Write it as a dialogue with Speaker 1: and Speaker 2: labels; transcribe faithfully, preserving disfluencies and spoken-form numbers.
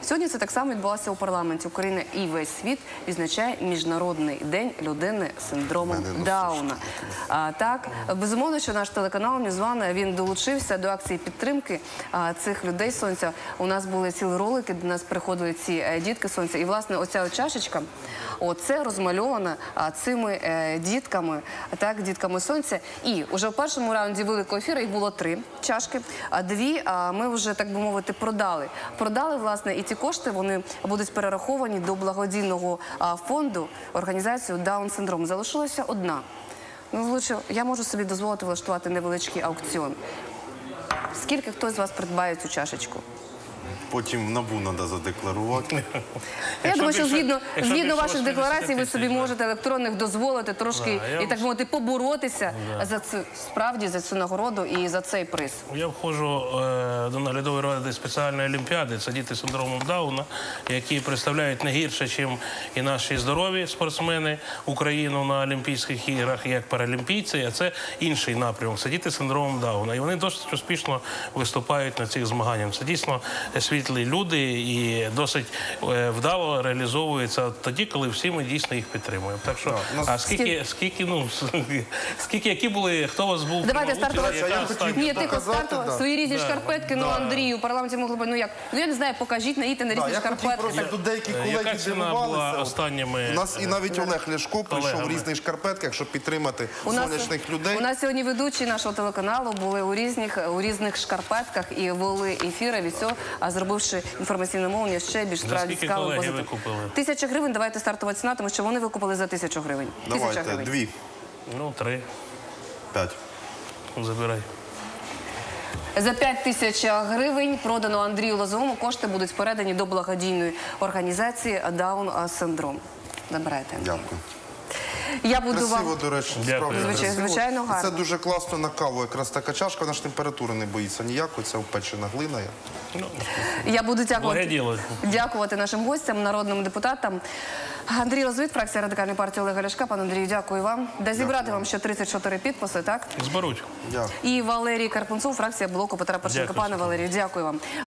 Speaker 1: Сьогодні це так само відбулося у парламенті. Україна і весь світ відзначає Міжнародний день людини з синдромом Дауна. А, так, безумовно, що наш телеканал «Ньюзван», він долучився до акції підтримки а, цих людей сонця. У нас були цілі ролики, до нас приходили ці е, дітки сонця. І, власне, оця от чашечка, оце розмальована а, цими е, дітками, так, дітками сонця. І вже в першому раунді великого ефіру їх було три чашки, а дві а, ми вже, так би мовити, продали. Продали, власне, і ці кошти, вони будуть перераховані до благодійного а, фонду організації Даун-синдром. Залишилася одна. Ну, лучше, я можу собі дозволити влаштувати невеличкий аукціон. Скільки хтось з вас придбає цю чашечку?
Speaker 2: Потім в НАБУ треба задекларувати.
Speaker 1: Я думаю, що згідно, згідно ваших декларацій ви собі можете електронних дозволити трошки,
Speaker 3: Да,
Speaker 1: і так мовити, поборотися
Speaker 3: Да.
Speaker 1: за цю, справді, за цю нагороду і за цей приз.
Speaker 3: Я входжу е, до наглядової ради спеціальної олімпіади. Це діти з синдромом Дауна, які представляють не гірше, ніж і наші здорові спортсмени Україну на Олімпійських іграх, як паралімпійці, а це інший напрямок. Це діти з синдромом Дауна. І вони досить успішно виступають на цих змаганнях. Це дійсно світлі люди і досить е, вдало реалізовуються тоді, коли всі ми дійсно їх підтримуємо. Так що,
Speaker 2: Да,
Speaker 3: а скільки, скільки, ну, скільки, які були, хто у вас був?
Speaker 1: Давайте
Speaker 3: в фіналі,
Speaker 1: стартувати.
Speaker 3: яка
Speaker 2: Я
Speaker 3: остання?
Speaker 2: хотів
Speaker 1: Ні, тихо,
Speaker 2: показати,
Speaker 1: старту,
Speaker 2: да.
Speaker 1: свої різні
Speaker 3: Да.
Speaker 1: шкарпетки, ну,
Speaker 3: Да.
Speaker 1: Андрію, в парламенті могли б, ну як, ну я не знаю, покажіть, наїдьте на
Speaker 2: Да,
Speaker 1: різні
Speaker 2: я хотів
Speaker 1: шкарпетки.
Speaker 2: просто,
Speaker 1: так.
Speaker 2: тут деякі
Speaker 3: Яка
Speaker 2: колеги
Speaker 3: ціна була
Speaker 2: дивувалися.
Speaker 3: останніми?
Speaker 2: У нас і навіть Олег Ляшко прийшов в
Speaker 3: колегами?
Speaker 2: різних шкарпетках, щоб підтримати
Speaker 1: У нас,
Speaker 2: сонячних людей.
Speaker 1: у нас сьогодні ведучі нашого телеканалу були у різних, у різних шкарпетках і вели ефіри від цього, а зробивши інформаційне мовлення ще більш справді
Speaker 3: скільки
Speaker 1: цікавим,
Speaker 3: колеги
Speaker 1: позитивним.
Speaker 3: ви купили?
Speaker 1: Тисяча гривень, давайте стартова ціна, тому що вони викупили за тисячу гривень. Тисяча
Speaker 2: Давайте,
Speaker 1: гривень.
Speaker 2: дві,
Speaker 3: Ну, три.
Speaker 2: п'ять.
Speaker 3: Забирай.
Speaker 1: За п'ять тисяч гривень продано Андрію Лозовому. Кошти будуть передані до благодійної організації Даун-синдром. Забирайте.
Speaker 2: Дякую.
Speaker 1: Я буду
Speaker 2: Красиво,
Speaker 1: вам...
Speaker 2: до речі,
Speaker 3: Дякую.
Speaker 2: справді
Speaker 1: Звичайно,
Speaker 2: красиво.
Speaker 1: звичайно,
Speaker 2: І Це
Speaker 1: гарно.
Speaker 2: дуже класно на каву. Якраз така чашка, вона ж температури не боїться ніякої, це впечена глина.
Speaker 3: Ну,
Speaker 1: Я буду
Speaker 3: Благе
Speaker 1: дякувати,
Speaker 3: діло.
Speaker 1: дякувати нашим гостям, народним депутатам. Андрій Лозовит, фракція Радикальної партії Олега Ляшка. Пане Андрію, дякую вам. Де зібрати вам ще тридцять чотири підписи, так?
Speaker 3: зберуть.
Speaker 2: Дякую.
Speaker 1: І Валерій Карпунцов, фракція Блоку Петра Порошенка.
Speaker 3: Дякую.
Speaker 1: Пане Валерію, дякую вам.